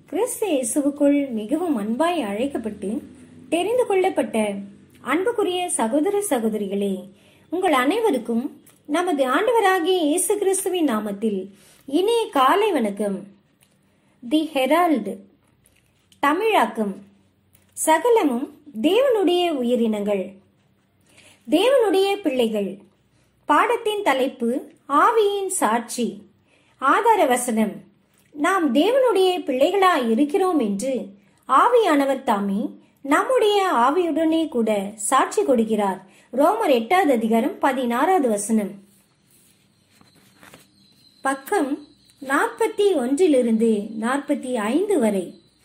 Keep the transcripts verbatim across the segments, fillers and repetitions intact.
கிறிஸ்து இயேசுவுக்குள் மிகவும் அன்பாய் அழைக்கப்பட்டு தெரிந்து கொள்ளப்பட்ட அன்புக்குரிய சகோதர சகோதரிகளே, உங்கள் அனைவருக்கும் நமது ஆண்டவராகிய இயேசு கிறிஸ்துவின் நாமத்தில் இனிய காலை வணக்கம். தி ஹெரால்டு தமிழாக்கம். சகலமும் தேவனுடைய உயிரினங்கள், தேவனுடைய பிள்ளைகள். பாடத்தின் தலைப்பு ஆவியின் சாட்சி. ஆதார வசனம்: நாம் தேவனுடைய பிள்ளைகளாய் இருக்கிறோம் என்று ஆவியானவர் தாமே நம்முடைய ஆவியுடனே கூட சாட்சி கொடுக்கிறார். ரோமர் எட்டாவது அதிகாரம் பதினாறாவது வசனம். பக்கம் நாற்பத்தி ஒன்றிலிருந்து நாற்பத்தி ஐந்து வரை.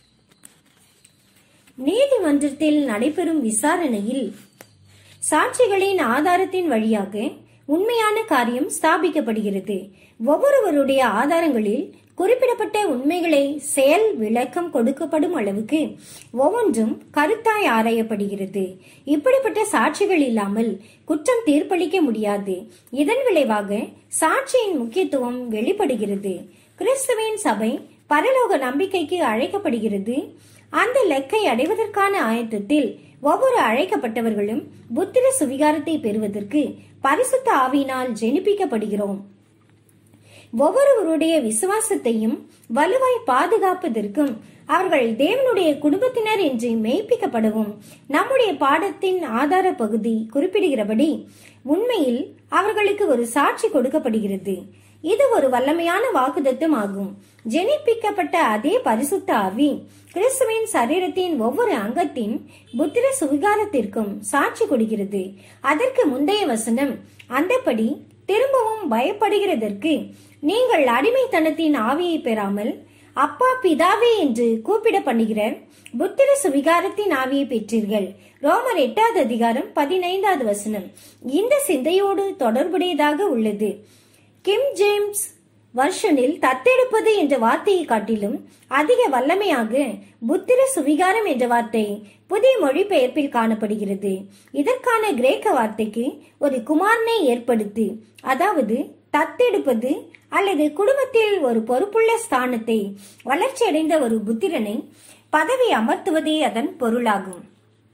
நீதிமன்றத்தில் நடைபெறும் விசாரணையில் சாட்சிகளின் ஆதாரத்தின் வழியாக உண்மையான காரியம் ஸ்தாபிக்கப்படுகிறது. ஒவ்வொருவருடைய ஆதாரங்களில் குறிப்பிடப்பட்ட உண்மைகளை செயல் விளக்கம் கொடுக்கப்படும் அளவுக்கு ஒவ்வொன்றும் கருத்தாய் ஆராயப்படுகிறது. இப்படிப்பட்ட சாட்சிகள் இல்லாமல் குற்றம் தீர்ப்பளிக்க முடியாது. இதன் விளைவாக சாட்சியின் முக்கியத்துவம் வெளிப்படுகிறது. கிறிஸ்துவின் சபை பரலோக நம்பிக்கைக்கு அழைக்கப்படுகிறது. அந்த இலக்கை அடைவதற்கான ஆயத்தத்தில் ஒவ்வொரு அழைக்கப்பட்டவர்களும் புத்திர சுவிகாரத்தை பெறுவதற்கு பரிசுத்த ஆவியினால் ஜெனிப்பிக்கப்படுகிறோம். ஒவ்வொருவருடைய விசுவாசத்தையும் வலுவாய் பாதுகாப்பதற்கும் அவர்கள் தேவனுடைய குடும்பத்தினர் என்று மெய்ப்பிக்கப்படவும் நம்முடைய பாடத்தின் ஆதார பகுதி குறிப்பிடுகிறபடி உண்மையில் அவர்களுக்கு ஒரு சாட்சி கொடுக்கப்படுகிறது. இது ஒரு வல்லமையான வாக்குத்தத்தம் ஆகும். ஜெனிப்பிக்கப்பட்ட அதே பரிசுத்த ஆவி கிறிஸ்துவின் சரீரத்தின் ஒவ்வொரு அங்கத்தின் புத்திர சுவிகாரத்திற்கும் சாட்சி கொடுக்கிறது. அதற்கு முந்தைய வசனம் அந்தபடி திரும்பவும் பயப்படுகிறதற்கு நீங்கள் அடிமைத்தனத்தின் ஆவியை பெறாமல் அப்பா பிதாவே என்று கூப்பிட பண்ணுகிற புத்திர சுவிகாரத்தின் ஆவியை பெற்றீர்கள். ரோமர் எட்டாவது அதிகாரம் பதினைந்தாவது வசனம் இந்த சிந்தையோடு தொடர்புடையதாக உள்ளது. கிம் ஜேம்ஸ் வருஷனில் தத்தெடுப்பது என்ற வார்த்தையை காட்டிலும் அதிக வல்லமையாக புத்திர சுவிகாரம் என்ற வார்த்தை புதிய மொழிபெயர்ப்பில் காணப்படுகிறது. இதற்கான கிரேக்க வார்த்தைக்கு ஒரு குமாரனை ஏற்படுத்தி, அதாவது தத்தெடுப்பது அல்லது குடும்பத்தில் ஒரு பொறுப்புள்ள ஸ்தானத்தை வளர்ச்சியடைந்த ஒரு புத்திரனை பதவி அமர்த்துவதே அதன் பொருளாகும்.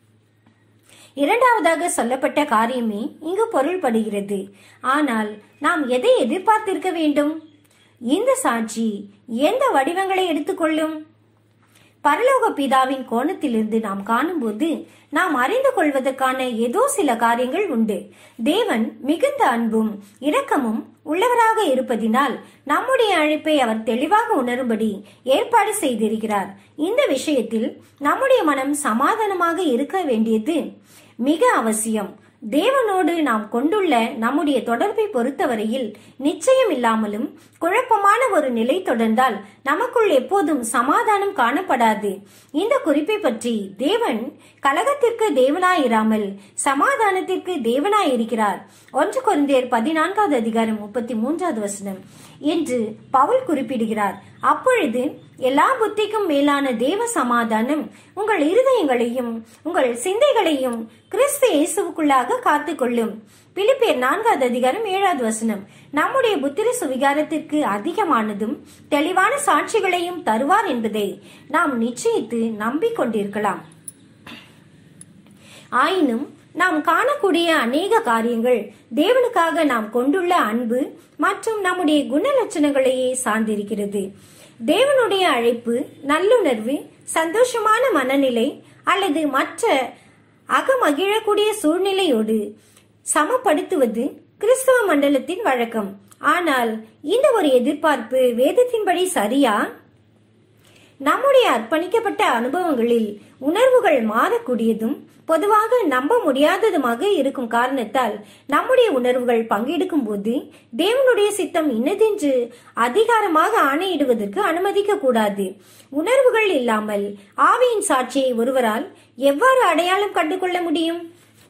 இரண்டாவதாக சொல்லப்பட்ட காரியமே இங்கு பொருள்படுகிறது. ஆனால் நாம் எதை எதிர்பார்த்திருக்க வேண்டும்? இந்த சாட்சி எந்த வடிவங்களை எடுத்துக்கொள்ளும்? பரலோக பிதாவின் கோணத்திலிருந்து நாம் காணும்போது நாம் அறிந்து கொள்வதற்கான ஏதோ சில காரியங்கள் உண்டு. தேவன் மிகுந்த அன்பும் இரக்கமும் உள்ளவராக இருப்பதினால் நம்முடைய அழைப்பை அவர் தெளிவாக உணரும்படி ஏற்பாடு செய்திருக்கிறார். இந்த விஷயத்தில் நம்முடைய மனம் சமாதானமாக இருக்க வேண்டியது மிக அவசியம். தேவனோடு நாம் கொண்டுள்ள நம்முடைய தொடர்பை பொறுத்தவரையில் நிச்சயம் இல்லாமலும் குழப்பமான ஒரு நிலை தொடர்ந்தால் நமக்குள் எப்போதும் சமாதானம் காணப்படாது. இந்த குறிப்பை பற்றி தேவன் கலகத்திற்கு தேவனாயிராமல் சமாதானத்திற்கு தேவனாயிருக்கிறார். ஒன்று கொரிந்தியர் பதினான்காவது அதிகாரம் முப்பத்தி மூன்றாவது வசனம் என்று பவுல் குறிப்பிடுகிறார். அப்பொழுது எல்லா புத்திக்கும் மேலான தேவ சமாதானம் உங்கள் இருதயங்களையும் உங்கள் சிந்தைகளையும் கிறிஸ்து இயேசுவுக்குள்ளாக காத்துக்கொள்ளும். பிலிப்பியர் நான்காவது அதிகாரம் ஏழாவது வசனம் நம்முடைய புத்திர சுவிகாரத்திற்கு அதிகமானதும் தெளிவான சாட்சிகளையும் தருவார் என்பதை நாம் நிச்சயித்து நம்பிக்கொண்டிருக்கலாம். ஆயினும் நாம் காணக்கூடிய அநேக காரியங்கள் தேவனுக்காக நாம் கொண்டுள்ள அன்பு மற்றும் நம்முடைய குணலட்சணங்களையே சார்ந்திருக்கிறது. தேவனுடைய அழைப்பு, நல்லுணர்வு, சந்தோஷமான மனநிலை அல்லது மற்ற அகமகிழக்கூடிய சூழ்நிலையோடு சமப்படுத்துவது கிறிஸ்தவ மண்டலத்தின் வழக்கம். ஆனால் இந்த ஒரு எதிர்பார்ப்பு வேதத்தின்படி சரியா? நம்முடைய அர்ப்பணிக்கப்பட்ட அனுபவங்களில் உணர்வுகள் மாறக்கூடியதும் பொதுவாக நம்ப முடியாததுமாக இருக்கும் காரணத்தால் நம்முடைய உணர்வுகள் பங்கெடுக்கும் போது தேவனுடைய சித்தம் இன்னதென்று அதிகாரமாக ஆணையிடுவதற்கு அனுமதிக்க கூடாது. உணர்வுகள் இல்லாமல் ஆவியின் சாட்சியை ஒருவரால் எவ்வாறு அடையாளம் கண்டுகொள்ள முடியும்?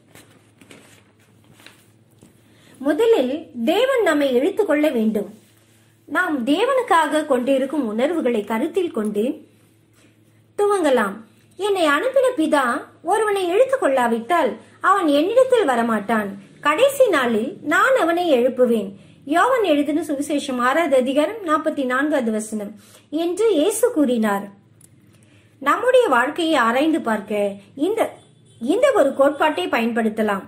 முதலில் தேவன் நம்மை இழுத்துக் கொள்ள வேண்டும். நாம் தேவனுக்காக கொண்டிருக்கும் உணர்வுகளை கருத்தில் கொண்டு துவங்கலாம். என்னை அனுப்பின பிதா ஒருவனை இழுத்துக் கொள்ளாவிட்டால் அவன் என்னிடத்தில் வரமாட்டான். கடைசி நாளில் நான் அவனை எழுப்புவேன். யோவான் எழுதின சுவிசேஷம் ஆறாவது அதிகாரம் நாற்பத்தி நான்காவது வசனம் என்று இயேசு கூறினார். நம்முடைய வாழ்க்கையை ஆராய்ந்து பார்க்க இந்த இந்த ஒரு கோட்பாட்டை பயன்படுத்தலாம்.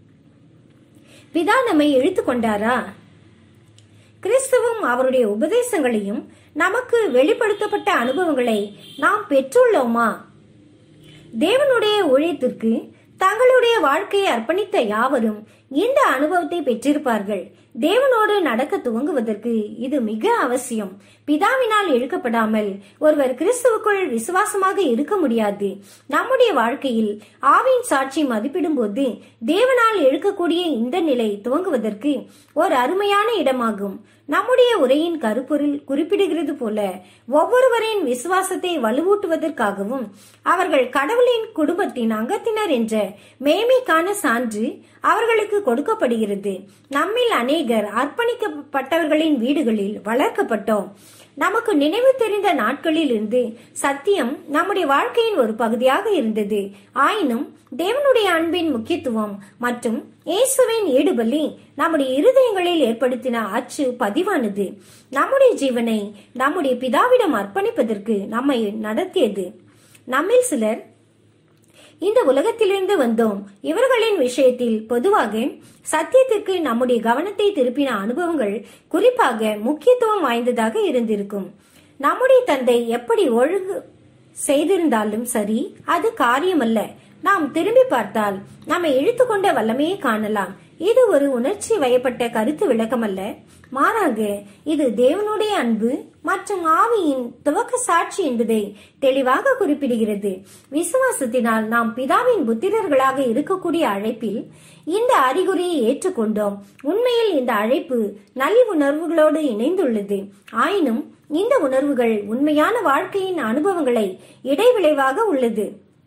பிதா நம்மை இழுத்து கொண்டாரா? கிறிஸ்துவும் அவருடைய உபதேசங்களையும் நமக்கு வெளிப்படுத்தப்பட்ட அனுபவங்களை நாம் பெற்றுள்ளோமா? தேவனுடைய ஊழியத்திற்கு தங்களுடைய வாழ்க்கையை அர்ப்பணித்த யாவரும் இந்த அனுபவத்தை பெற்றிருப்பார்கள். தேவனோடு நடக்க துவங்குவதற்கு இது மிக அவசியம். பிதாவினால் இழுக்கப்படாமல் ஒருவர் கிறிஸ்துவுக்குள் விசுவாசமாக இருக்க முடியாது. நம்முடைய வாழ்க்கையில் ஆவின் சாட்சி மதிப்பிடும் போது தேவனால் இழுக்கக்கூடிய இந்த நிலை துவங்குவதற்கு ஒரு அருமையான இடமாகும். நம்முடைய உரையின் கருப்பொருள் குறிப்பிடுகிறது போல ஒவ்வொருவரின் விசுவாசத்தை வலுவூட்டுவதற்காகவும் அவர்கள் கடவுளின் குடும்பத்தின் அங்கத்தினர் என்ற மேன்மைக்கான சான்று அவர்களுக்கு கொடுக்கப்படுகிறது. நம்மில் அநேகர் அர்ப்பணிக்கப்பட்டவர்களின் வீடுகளில் வளர்க்கப்பட்டோம். நமக்கு நினைவு தெரிந்த நாட்களில் இருந்து சத்தியம் நம்முடைய வாழ்க்கையின் ஒரு பகுதியாக இருந்தது. ஆயினும் தேவனுடைய அன்பின் முக்கியத்துவம் மற்றும் இயேசுவின் ஈடுபலி நம்முடைய இருதயங்களில் ஏற்படுத்தின அச்சு பதிவானது நம்முடைய ஜீவனை நம்முடைய பிதாவிடம் அர்ப்பணிப்பதற்கு நம்மை நடத்தியது. நம்மில் சிலர் இந்த உலகத்திலிருந்து வந்தோம். இவர்களின் விஷயத்தில் பொதுவாக சத்தியத்திற்கு நம்முடைய கவனத்தை திருப்பின அனுபவங்கள் குறிப்பாக முக்கியத்துவம் வாய்ந்ததாக இருந்திருக்கும். நம்முடைய தந்தை எப்படி ஒழுங்கு செய்திருந்தாலும் சரி, அது காரியமல்ல. நாம் திரும்பி பார்த்தால் நம்மை இழுத்து கொண்ட வல்லமையை காணலாம். இது ஒரு உணர்ச்சி வயப்பட்ட கருத்து விளக்கமல்ல, மாறாக இது தேவனுடைய அன்பு மற்றும் ஆவியின் துவக்க சாட்சி என்பதை தெளிவாக குறிப்பிடுகிறது. விசுவாசத்தினால் நாம் பிதாவின் புத்திரர்களாக இருக்கக்கூடிய அழைப்பில் இந்த அறிகுறியை ஏற்றுக்கொண்டோம். உண்மையில் இந்த அழைப்பு நல் உணர்வுகளோடு இணைந்துள்ளது. ஆயினும் இந்த உணர்வுகள் உண்மையான வாழ்க்கையின் அனுபவங்களை இடைவிளைவாக உள்ளது.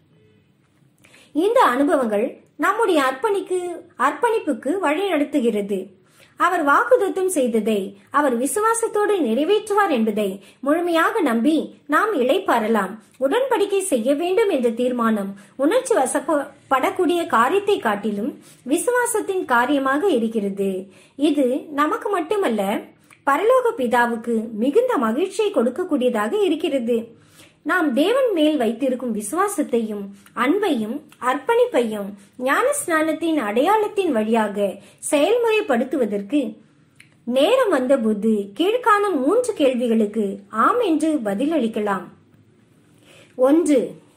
இந்த அனுபவங்கள் நம்முடைய அர்ப்பணிக்கு அர்ப்பணிப்புக்கு வழி நடத்துகிறது. அவர் வாக்குத்தத்தம் செய்ததை அவர் விசுவாசத்தோடு நிறைவேற்றுவார் என்பதை முழுமையாக நம்பி நாம் இளைப்பாறலாம். உடன்படிக்கை செய்ய வேண்டும் என்ற தீர்மானம் உணர்ச்சி வசப்படக்கூடிய காரியத்தை காட்டிலும் விசுவாசத்தின் காரியமாக இருக்கிறது. இது நமக்கு மட்டுமல்ல, பரலோக பிதாவுக்கு மிகுந்த மகிழ்ச்சியை கொடுக்கக்கூடியதாக இருக்கிறது. நாம் தேவன் மேல் வைத்திருக்கும் விசுவாசத்தையும் அன்பையும் அர்ப்பணிப்பையும் ஞான ஸ்நானத்தின் அடையாளத்தின் வழியாக செயல்முறைப்படுத்துவதற்கு நேரம் வந்தபோது கீழ்காணும் மூன்று கேள்விகளுக்கு ஆம் என்று பதிலளிக்கலாம். ஒன்று,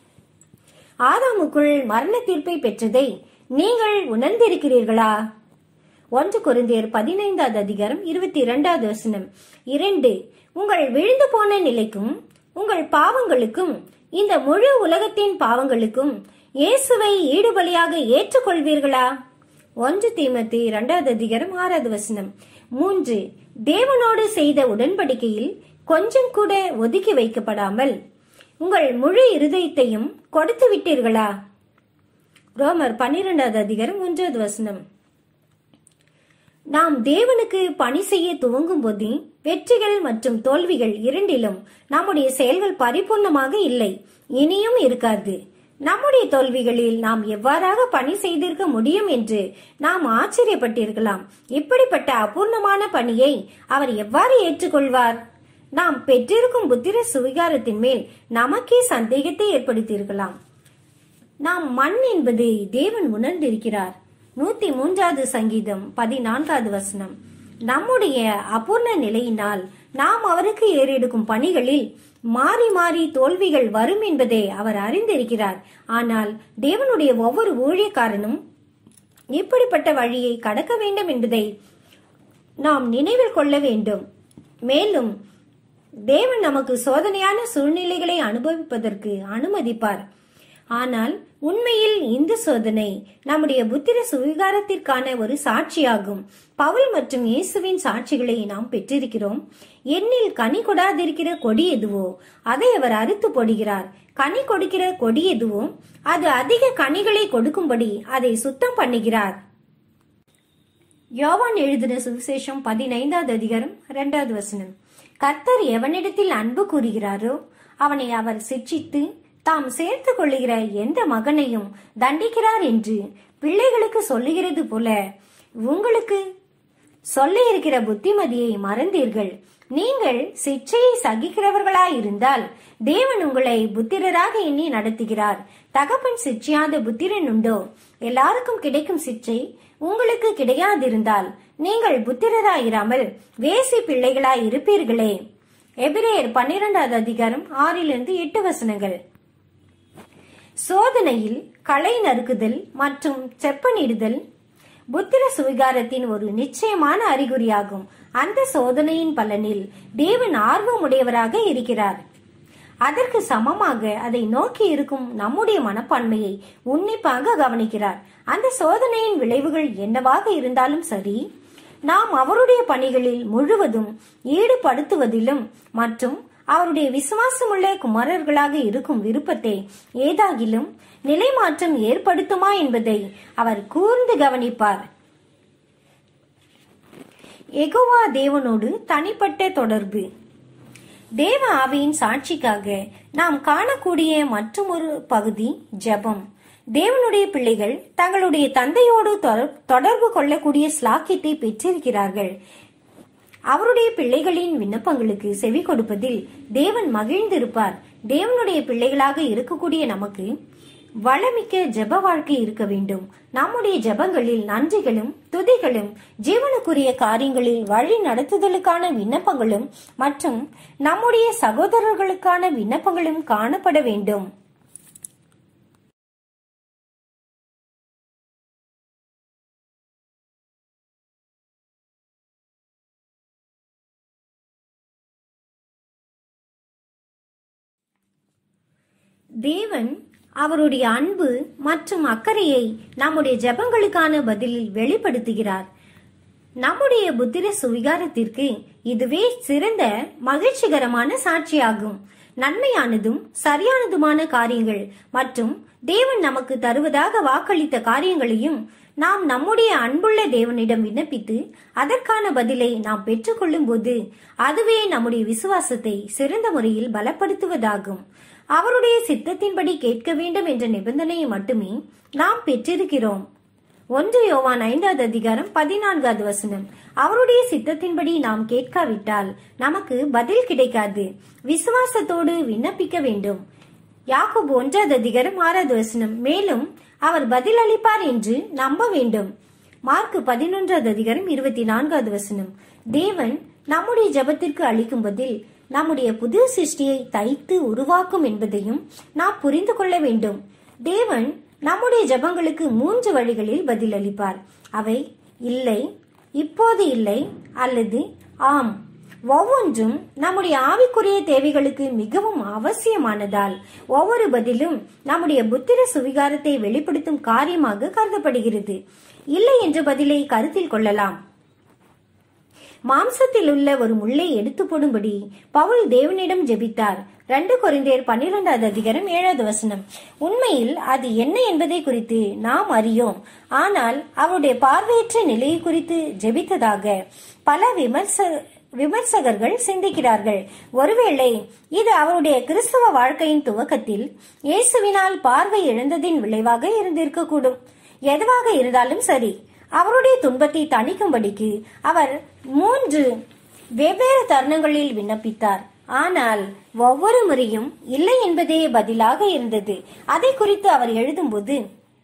ஆதாமுக்குள் மரண தீர்ப்பை பெற்றதை நீங்கள் உணர்ந்திருக்கிறீர்களா? ஒன்று கொரிந்தியர் பதினைந்தாவது அதிகாரம் இருபத்தி இரண்டாவது வசனம். இரண்டு, உங்கள் விழுந்து போன நிலைக்கும் உங்கள் பாவங்களுக்கும் இந்த முழு உலகத்தின் பாவங்களுக்கும் இயேசுவை ஈடுபலியாக ஏற்றுக்கொள்வீர்களா? ஒன்று தீமோத்தேயு இரண்டாவது அதிகாரம் ஆறாவது வசனம். மூன்று, தேவனோடு செய்த உடன்படிக்கையில் கொஞ்சம் கூட ஒதுக்கி வைக்கப்படாமல் உங்கள் முழு இருதயத்தையும் கொடுத்து விட்டீர்களா? ரோமர் பன்னிரெண்டாவது அதிகாரம் ஒன்றாவது வசனம். நாம் தேவனுக்கு பணி செய்ய துவங்கும் போது வெற்றிகள் மற்றும் தோல்விகள் இரண்டிலும் நம்முடைய செயல்கள் பரிபூர்ணமாக இல்லை, இனியும் இருக்காது. நம்முடைய தோல்விகளில் நாம் எவ்வாறாக பணி செய்திருக்க முடியும் என்று நாம் ஆச்சரியப்பட்டிருக்கலாம். இப்படிப்பட்ட அபூர்ணமான பணியை அவர் எவ்வாறு ஏற்றுக்கொள்வார்? நாம் பெற்றிருக்கும் புத்திர சுவிகாரத்தின் மேல் நமக்கே சந்தேகத்தை ஏற்படுத்தியிருக்கலாம். நாம் மண் என்பதை தேவன் உணர்ந்திருக்கிறார். நூத்தி மூன்றாவது சங்கீதம் பதினான்காவது வசனம். நம்முடைய அபூர்ண நிலையினால் நாம் அவருக்கு ஏறெடுக்கும் பணிகளில் மாறி மாறி தோல்விகள் வரும் என்பதை அவர் அறிந்திருக்கிறார். ஆனால் தேவனுடைய ஒவ்வொரு ஊழியக்காரனும் இப்படிப்பட்ட வழியை கடக்க வேண்டும் என்பதை நாம் நினைவில் கொள்ள வேண்டும். மேலும் தேவன் நமக்கு சோதனையான சூழ்நிலைகளை அனுபவிப்பதற்கு அனுமதிப்பார். ஆனால் உண்மையில் இந்த சோதனை நம்முடைய புத்திர சுவிகாரத்திற்கான ஒரு சாட்சியாகும். பவுல் மற்றும் இயேசுவின் சாட்சிகளை நாம் பெற்றிருக்கிறோம். எண்ணில் கனி கொடாதிருக்கிற கொடி எதுவோ அதை அவர் அறுத்து போடுகிறார். கனி கொடுக்கிற கொடி எதுவோ அது அதிக கனிகளை கொடுக்கும்படி அதை சுத்தம் பண்ணுகிறார். யோவான் எழுதின சுவிசேஷம் பதினைந்தாவது அதிகாரம் இரண்டாவது வசனம். கர்த்தர் எவனிடத்தில் அன்பு கூறுகிறாரோ அவனை அவர் சிட்சித்து தாம் சேர்த்து கொள்ளுகிற எந்த மகனையும் தண்டிக்கிறார் என்று பிள்ளைகளுக்கு சொல்லுகிறது போல உங்களுக்கு சொல்ல இருக்கிற புத்திமதியை மறந்தீர்கள். நீங்கள் சிற்றையை சகிக்கிறவர்களாயிருந்தால் தேவன் உங்களை புத்திரராக எண்ணி நடத்துகிறார். தகப்பன் சிற்றையாத புத்திரன் உண்டோ? எல்லாருக்கும் கிடைக்கும் சிற்றை உங்களுக்கு கிடையாதிருந்தால் நீங்கள் புத்திரராயிராமல் வேசி பிள்ளைகளாய் இருப்பீர்களே. எபிரேயர் பன்னிரெண்டாவது அதிகாரம் ஆறிலிருந்து எட்டு வசனங்கள். சோதனையில் களை நறுக்குதல் மற்றும் செப்பனிடுதல் புத்திர சுவிகாரத்தின் ஒரு நிச்சயமான அறிகுறியாகும். அந்த சோதனையின் பலனில் தேவன் ஆர்வமுடையவராக இருக்கிறார். அதற்கு சமமாக அதை நோக்கி இருக்கும் நம்முடைய மனப்பான்மையை உன்னிப்பாக கவனிக்கிறார். அந்த சோதனையின் விளைவுகள் என்னவாக இருந்தாலும் சரி, நாம் அவருடைய பணிகளில் முழுவதும் ஈடுபடுத்துவதிலும் மற்றும் அவருடைய விசுவாசமுள்ள குமாரர்களாக இருக்கும் விருப்பத்தை ஏதாகிலும் நிலைமாற்றம் ஏற்படுத்துமா என்பதை அவர் கூர்ந்து கவனிப்பார். யெகோவா தேவனோடு தனிப்பட்ட தொடர்பு. தேவ ஆவியின் சாட்சிக்காக நாம் காணக்கூடிய மற்றொரு பகுதி ஜெபம். தேவனுடைய பிள்ளைகள் தங்களுடைய தந்தையோடு தொடர்பு கொள்ளக்கூடிய ஸ்லாக்கியத்தை பெற்றிருக்கிறார்கள். அவருடைய பிள்ளைகளின் விண்ணப்பங்களுக்கு செவி கொடுப்பதில் தேவன் மகிழ்ந்திருப்பார். தேவனுடைய பிள்ளைகளாக இருக்கக்கூடிய நமக்கு வளமிக்க ஜெப வாழ்க்கை இருக்க வேண்டும். நம்முடைய ஜெபங்களில் நன்றிகளும் துதிகளும் ஜீவனுக்குரிய காரியங்களில் வழி நடத்துதலுக்கான விண்ணப்பங்களும் மற்றும் நம்முடைய சகோதரர்களுக்கான விண்ணப்பங்களும் காணப்பட வேண்டும். தேவன் அவருடைய அன்பு மற்றும் அக்கறையை நம்முடைய ஜெபங்களுக்கான பதிலில் வெளிப்படுத்துகிறார். நம்முடைய புத்திர சுவிகாரத்திற்கு இதுவே சிறந்த மகிழ்ச்சிகரமான சாட்சியாகும். நன்மையானதும் சரியானதுமான காரியங்கள் மற்றும் தேவன் நமக்கு தருவதாக வாக்களித்த காரியங்களையும் நாம் நம்முடைய அன்புள்ள தேவனிடம் விண்ணப்பித்து அதற்கான பதிலை நாம் பெற்றுக்கொள்ளும் போது அதுவே நம்முடைய விசுவாசத்தை சிறந்த முறையில் பலப்படுத்துவதாகும். அவருடைய சித்தத்தின்படி கேட்க வேண்டும் என்ற நிபந்தனையை மட்டுமே நாம் பெற்றிருக்கிறோம். ஒன்று யோவான் ஐந்தாவது அதிகாரம் பதினான்காவது வசனம். அவருடைய சித்தத்தின்படி நாம் கேட்காவிட்டால் நமக்கு பதில் கிடைக்காது. விசுவாசத்தோடு விண்ணப்பிக்க வேண்டும். யாக்கோபு ஒன்றாவது அதிகாரம் ஆறாவது வசனம். மேலும் அவர் பதில் அளிப்பார் என்று நம்ப வேண்டும். மார்க் பதினொன்றாவது அதிகாரம் இருபத்தி நான்காவது வசனம். தேவன் நம்முடைய ஜெபத்திற்கு அளிக்கும் பதில் நம்முடைய புது சிருஷ்டியை தைத்து உருவாக்கும் என்பதையும் நாம் புரிந்து கொள்ள வேண்டும். தேவன் நம்முடைய ஜெபங்களுக்கு மூன்று வழிகளில் பதில் அளிப்பார். அவை இல்லை, இப்போது இல்லை அல்லது ஆம். ஒவ்வொன்றும் நம்முடைய ஆவிக்குரிய தேவைகளுக்கு மிகவும் அவசியமானதால் ஒவ்வொரு பதிலும் நம்முடைய புத்திர சுவிகாரத்தை வெளிப்படுத்தும் காரியமாக கருதப்படுகிறது. இல்லை என்ற பதிலை கருத்தில் கொள்ளலாம். மாம்சத்தில் உள்ள ஒரு முள்ளை எடுத்து போடும்படி பவுல் தேவனிடம் ஜெபித்தார். ரெண்டு கொரிந்தியர் பன்னிரெண்டாவது அதிகாரம் ஏழாவது வசனம். உண்மையில் அது என்ன என்பதை குறித்து நாம் அறியோம். ஆனால் அவருடைய பார்வையற்ற நிலையை குறித்து ஜெபித்ததாக பல விமர்ச விமர்சகர்கள் சிந்திக்கிறார்கள். ஒருவேளை இது அவருடைய கிறிஸ்தவ வாழ்க்கையின் துவக்கத்தில் இயேசுவினால் பார்வை இழந்ததின் விளைவாக இருந்திருக்கக்கூடும். எதுவாக இருந்தாலும் சரி, அவருடைய துன்பத்தை தணிக்கும்படிக்கு அவர் மூன்று வெவ்வேறு தருணங்களில் விண்ணப்பித்தார். ஆனால் ஒவ்வொரு முறையும் இல்லை என்பதே பதிலாக இருந்தது. அதை குறித்து அவர் எழுதும்போது,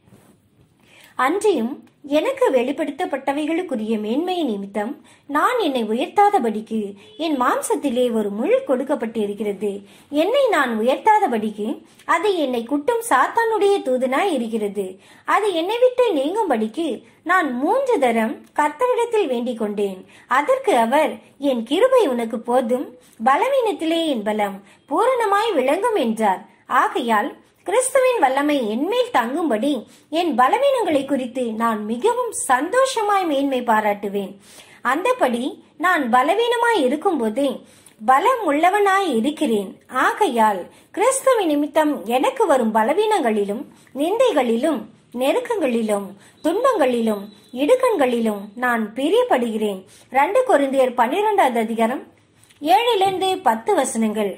அன்றியும் எனக்கு வெளிப்படுத்தப்பட்டவைகளுக்குரிய மேன்மை நிமித்தம் நான் என்னை உயர்த்தாதபடிக்கு என் மாம்சத்திலே ஒரு முள் கொடுக்கப்பட்டிருக்கிறது. என்னை நான் உயர்த்தாதபடிக்கு அது என்னை குட்டும் சாத்தானுடைய தூதனாய் இருக்கிறது. அது என்னை விட்டு நீங்கும்படிக்கு நான் மூன்று தரம் கர்த்தரிடத்தில் வேண்டிக் கொண்டேன். அதற்கு அவர், என் கிருபை உனக்கு போதும், பலவீனத்திலே என் பலம் பூரணமாய் விளங்கும் என்றார். ஆகையால் கிறிஸ்துவின் வல்லமை என்மேல் தங்கும்படி என் பலவீனங்களை குறித்து நான் மிகவும் சந்தோஷமாய் மேன்மை பாராட்டுவேன். அந்தபடி நான் பலவீனமாய் இருக்கும் போதே பலம் உள்ளவனாய் இருக்கிறேன். ஆகையால் கிறிஸ்துவின் நிமித்தம் எனக்கு வரும் பலவீனங்களிலும் நிந்தைகளிலும் நெருக்கங்களிலும் துன்பங்களிலும் இடுக்கண்களிலும் நான் பிரியப்படுகிறேன். ரெண்டு கொரிந்தியர் பன்னிரெண்டாவது அதிகாரம் ஏழிலிருந்து பத்து வசனங்கள்.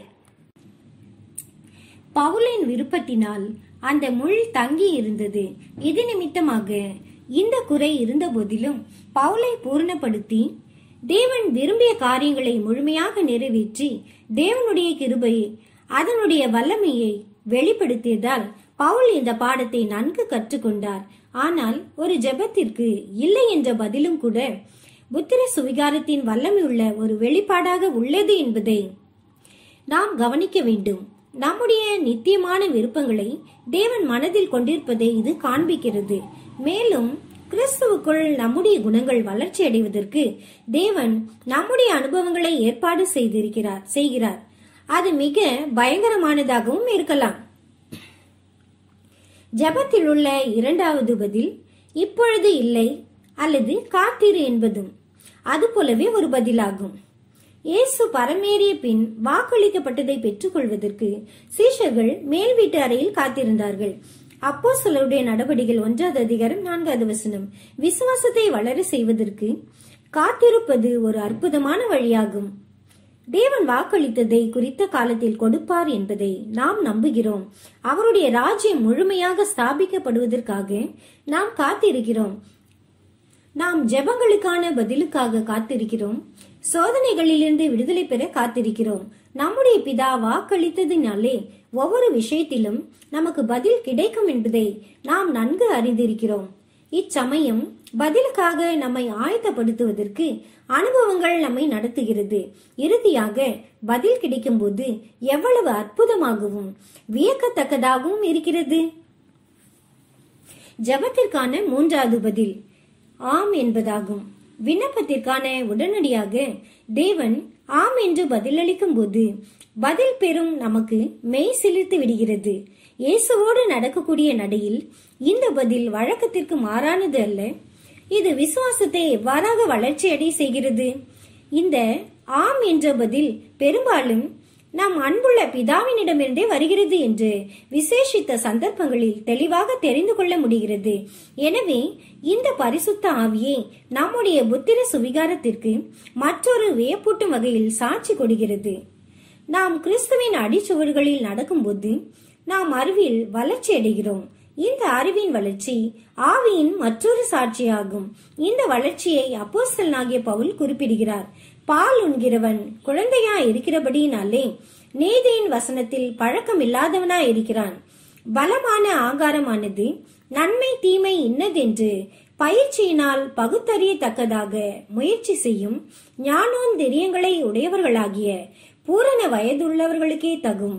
பவுலின் விருப்பத்தினால் அந்த முள் தங்கி இருந்தது. இது நிமித்தமாக இந்த குறை இருந்த போதிலும் பவுலை பூர்ணப்படுத்தி தேவன் விரும்பிய காரியங்களை முழுமையாக நிறைவேற்றி தேவனுடைய கிருபையை அதனுடைய வல்லமையை வெளிப்படுத்தியதால் பவுல் இந்த பாடத்தை நன்கு கற்றுக்கொண்டார். ஆனால் ஒரு ஜெபத்திற்கு இல்லை என்ற பதிலும் கூட புத்திர சுவிகாரத்தின் வல்லமை உள்ள ஒரு வெளிப்பாடாக உள்ளது என்பதை நாம் கவனிக்க வேண்டும். நம்முடைய நித்தியமான விருப்பங்களை தேவன் மனதில் கொண்டிருப்பதை இது காண்பிக்கிறது. மேலும் கிறிஸ்துவுக்குள் நம்முடைய குணங்கள் வளர்ச்சி அடைவதற்கு தேவன் நம்முடைய அனுபவங்களை ஏற்பாடு செய்திருக்கிறார் செய்கிறார் அது மிக பயங்கரமானதாகவும் இருக்கலாம். ஜெபத்தில் உள்ள இரண்டாவது பதில் இப்பொழுது இல்லை அல்லது காத்திரு என்பதும் அது போலவே ஒரு பதிலாகும். இயேசு பரமேறிய பின் வாக்களிக்கப்பட்டதை பெற்றுக் கொள்வதற்கு சீஷர்கள் மேல் வீட்டு அறையில் காத்திருந்தார்கள். அப்போஸ்தலருடைய நடவடிக்கைகள் ஒன்றாவது அதிகாரம் நான்காவது வசனம். விசுவாசத்தை வளர செய்வதற்கு காத்திருப்பது ஒரு அற்புதமான வழியாகும். தேவன் வாக்களித்ததை குறித்த காலத்தில் கொடுப்பார் என்பதை நாம் நம்புகிறோம். அவருடைய ராஜ்யம் முழுமையாக ஸ்தாபிக்கப்படுவதற்காக நாம் காத்திருக்கிறோம். நாம் ஜெபங்களுக்கான பதிலுக்காக காத்திருக்கிறோம். சோதனைகளிலிருந்து விடுதலை பெற காத்திருக்கிறோம். நம்முடைய பிதா வாக்களித்ததினாலே ஒவ்வொரு விஷயத்திலும் நமக்கு பதில் கிடைக்கும் என்பதை நாம் நன்கு அறிந்திருக்கிறோம். இச்சமயம் பதிலுக்காக நம்மை ஆயத்தப்படுத்துவதற்கு அனுபவங்கள் நம்மை நடத்துகிறது. இறுதியாக பதில் கிடைக்கும் போது எவ்வளவு அற்புதமாகவும் வியக்கத்தக்கதாகவும் இருக்கிறது. ஜெபத்திற்கான மூன்றாவது பதில் ஆம் என்பதாகும். விண்ணப்பத்திற்கான உடனடியாக தேவன் ஆம் என்று பதிலளிக்கும் போது பதில் பெறும் நமக்கு மெய் சிலிர்த்து விடுகிறது. இயேசுவோடு நடக்கக்கூடிய நடையில் இந்த பதில் வழக்கத்திற்கு மாறானது அல்ல. இது விசுவாசத்தை எவ்வாறாக வளர்ச்சி அடைய செய்கிறது. இந்த ஆம் என்ற பதில் பெரும்பாலும் நாம் அன்புள்ள பிதாவினிடமிருந்தே வருகிறது என்று விசேஷித்த சந்தர்ப்பங்களில் தெளிவாக தெரிந்து கொள்ள முடிகிறது. எனவே இந்த பரிசுத்த ஆவியே நம்முடைய புத்திர சுவிகாரத்திற்கு மற்றொரு வியப்பூட்டும் வகையில் சாட்சி கொடுக்கிறது. நாம் கிறிஸ்துவின் அடிச்சுவடுகளில் நடக்கும்போது நாம் அறிவில் வளர்ச்சி அடைகிறோம். இந்த அறிவின் வளர்ச்சி ஆவியின் மற்றொரு சாட்சியாகும். இந்த வளர்ச்சியை அப்போஸ்தலனாகிய பவுல் குறிப்பிடுகிறார். பால் உண்கிறவன் குழந்தையா இருக்கிறபடியினாலே நீதியின் வசனத்தில் பழக்கம் இல்லாதவனா இருக்கிறான். பலமான ஆகாரமானது நன்மை தீமை இன்னதென்று பயிற்சியினால் பகுத்தறியத்தக்கதாக முயற்சி செய்யும் ஞானோந்தரியங்களை உடையவர்களாகிய பூரண வயதுள்ளவர்களுக்கே தகும்.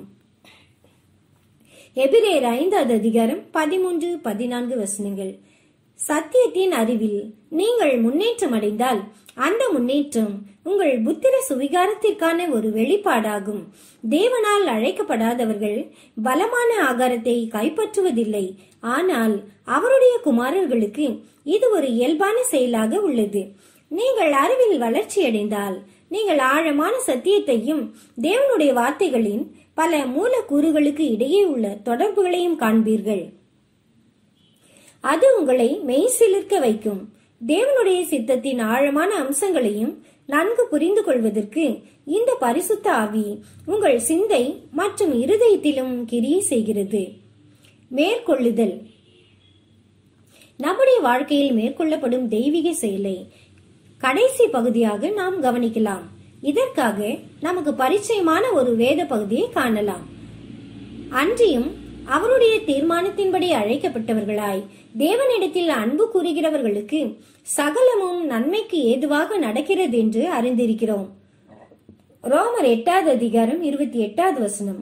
எபிரேயர் ஐந்தாவது அதிகாரம் பதிமூன்று பதினான்கு வசனங்கள். சத்தியத்தின் அறிவில் நீங்கள் முன்னேற்றம் அடைந்தால் அந்த முன்னேற்றம் உங்கள் புத்திர சுவிகாரத்திற்கான ஒரு வெளிப்பாடாகும். தேவனால் அழைக்கப்படாதவர்கள் பலமான ஆகாரத்தை கைப்பற்றுவதில்லை. ஆனால் அவருடைய குமாரர்களுக்கு இது ஒரு இயல்பான செயலாக உள்ளது. நீங்கள் அறிவில் வளர்ச்சி அடைந்தால் நீங்கள் ஆழமான சத்தியத்தையும் தேவனுடைய வார்த்தைகளின் பல மூலக்கூறுகளுக்கு இடையே உள்ள தொடர்புகளையும் காண்பீர்கள். அது உங்களை மெய்சிலிர்க்க வைக்கும். தேவனுடைய சித்தத்தின் ஆழமான அம்சங்களையும் நன்கு புரிந்து கொள்வதற்கு இந்த பரிசுத்த ஆவி உங்கள் சிந்தை மற்றும் இருதயத்திலும் கிரியை செய்கிறது. மேற்கொள்ளுதல். நம்முடைய வாழ்க்கையில் மேற்கொள்ளப்படும் தெய்வீக செயலை கடைசி பகுதியாக நாம் கவனிக்கலாம். இதற்காக நமக்கு பரிச்சயமான ஒரு வேத பகுதியை காணலாம். அன்றியும் அவருடைய தீர்மானத்தின்படி அழைக்கப்பட்டவர்களாய் தேவனிடத்தில் அன்பு கூறுகிறவர்களுக்கு சகலமும் நன்மைக்கு ஏதுவாக நடக்கிறது என்று அறிந்திருக்கிறோம். ரோமர் எட்டாவது அதிகாரம் இருபத்தி எட்டாவது வசனம்.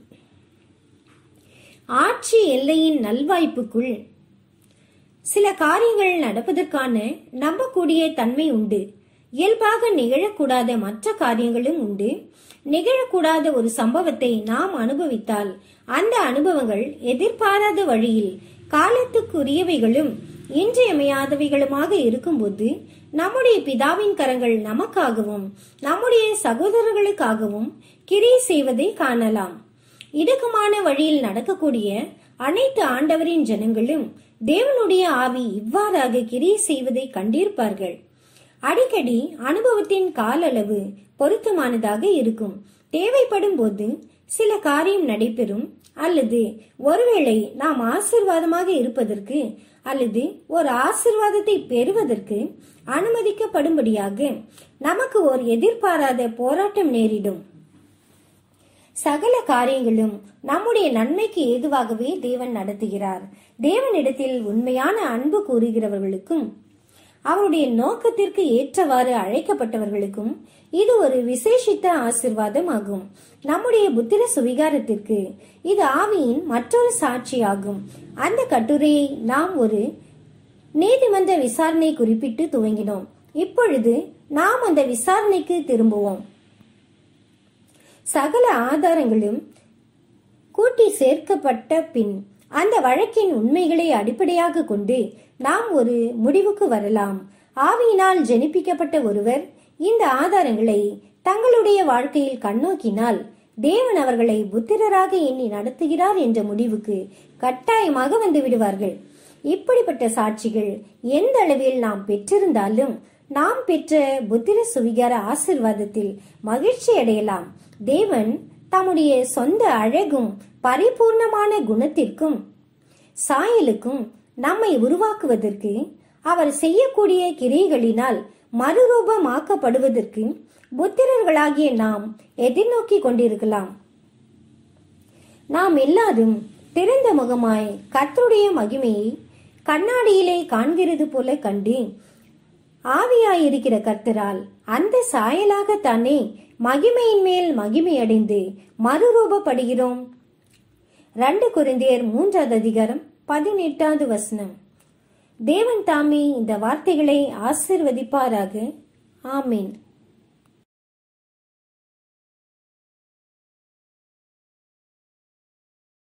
ஆட்சி எல்லையின் நல்வாய்ப்புக்குள் சில காரியங்கள் நடப்பதற்கான நம்பக்கூடிய தன்மை உண்டு. இயல்பாக நிகழக்கூடாத மற்ற காரியங்களும் உண்டு. நிகழக்கூடாத ஒரு சம்பவத்தை நாம் அனுபவித்தால் அந்த அனுபவங்கள் எதிர்பாராத வழியில் காலத்துக்குரியவைகளும் இன்றியமையாதவைகளுமாக இருக்கும்போது நம்முடைய பிதாவின் கரங்கள் நமக்காகவும் நம்முடைய சகோதரர்களுக்காகவும் கிரியை செய்வதை காணலாம். இடுக்கமான வழியில் நடக்கக்கூடிய அனைத்து ஆண்டவரின் ஜனங்களும் தேவனுடைய ஆவி இவ்வாறாக கிரியை செய்வதை கண்டிருப்பார்கள். அடிக்கடி அனுபவத்தின் கால அளவு பொருத்தமானதாக இருக்கும். தேவைப்படும் போது சில காரியம் நடைபெறும். அல்லது ஒருவேளை நாம் ஆசீர்வாதமாக இருப்பதற்கு அல்லது ஒரு ஆசீர்வாதத்தை பெறுவதற்கு அனுமதிக்கப்படும்படியாக நமக்கு ஒரு எதிர்பாராத போராட்டம் நேரிடும். சகல காரியங்களும் நம்முடைய நன்மைக்கு ஏதுவாகவே தேவன் நடத்துகிறார். தேவனிடத்தில் உண்மையான அன்பு கூறுகிறவர்களுக்கும் அவருடைய நோக்கத்திற்கு ஏற்றவாறு அழைக்கப்பட்டவர்களுக்கும் இது ஒரு விசேஷித்த ஆசீர்வாதம் ஆகும். நம்முடைய புத்திர சுவிகாரத்திற்கு இது ஆவியின் மற்றொரு சாட்சியாகும். அந்த கட்டுரையை நாம் ஒரு நீதிமன்ற விசாரணை குறிப்பிட்டு துவங்கினோம். இப்பொழுது நாம் அந்த விசாரணைக்கு திரும்புவோம். சகல ஆதாரங்களும் கூட்டி சேர்க்கப்பட்ட பின் அந்த வழக்கின் உண்மைகளை அடிப்படையாக கொண்டு நாம் ஒரு முடிவுக்கு வரலாம். ஆவியினால் ஜெனிப்பிக்கப்பட்ட ஒருவர் இந்த ஆதாரங்களை தங்களுடைய வாழ்க்கையில் கண்ணோக்கினால் தேவன் அவர்களை புத்திரராக எண்ணி நடத்துகிறார் என்ற முடிவுக்கு கட்டாயமாக வந்து விடுவார்கள். இப்படிப்பட்ட சாட்சிகள் எந்த அளவில் நாம் பெற்றிருந்தாலும் நாம் பெற்ற புத்திர சுவிகார ஆசீர்வாதத்தில் மகிழ்ச்சி அடையலாம். தேவன் தம்முடைய சொந்த அழகும் பரிபூர்ணமான குணத்திற்கும் சாயலுக்கும் நம்மை உருவாக்குவதற்கு அவர் செய்யக்கூடிய கிரியைகளினால் மறுரூபமாக்கப்படுவதற்கு புத்திரர்களாகிய நாம் எதிர்நோக்கி கொண்டிருக்கலாம். நாம் எல்லாரும் திறந்த முகமாய் கர்த்தருடைய மகிமையை கண்ணாடியிலே காண்கிறது போல கண்டு ஆவியாயிருக்கிற கர்த்தரால் அந்த சாயலாகத்தானே மகிமையின் மேல் மகிமை அடைந்து மறுரூபப்படுகிறோம். ரெண்டு கொரிந்தியர் மூன்றாவது அதிகாரம் பதினெட்டாவது வசனம். தேவன் தாமே இந்த வார்த்தைகளை ஆசீர்வதிப்பாராக. ஆமீன்.